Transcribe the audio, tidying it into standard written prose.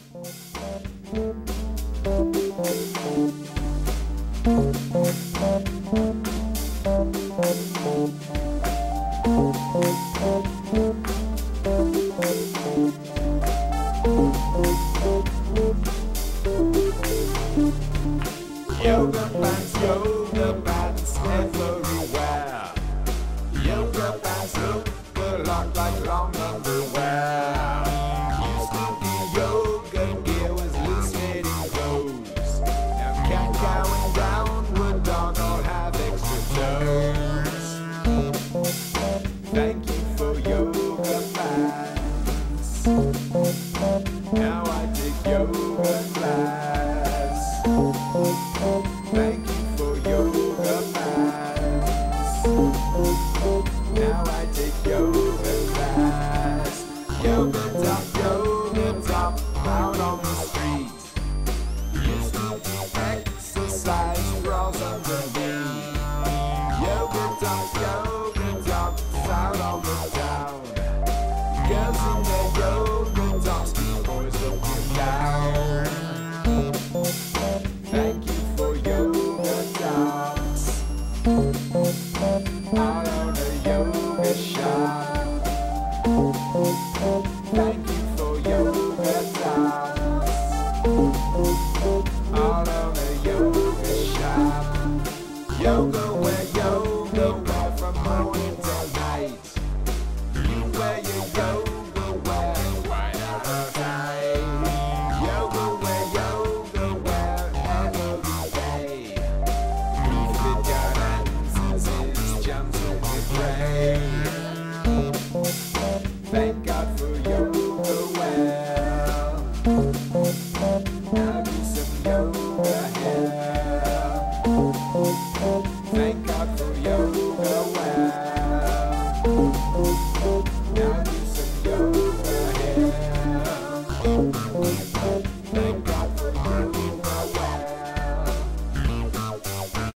Yoga pants everywhere. Yoga pants look a lot like long underwear. Used to be yoga gear was loose fitting clothes. Now cat going downward dog all have extra toes. Thank you for yoga pants. Now I take yoga class. Thank you for yoga pants. Now I take yoga class. Yoga top, out on the street. Used to be exercise bras underneath. Yoga top, out on the town. Girls in their yoga tops, boys looking down. Thank you for yoga tops. Out on a yoga shop. Thank you for yoga tops. Out on a yoga shop. Yoga wear from morning till night. You wear your yoga wear right out of time. Yoga wear every day. If it got answers, it's jumps in the brain. Thank God for yoga wear. Now do some yoga hair.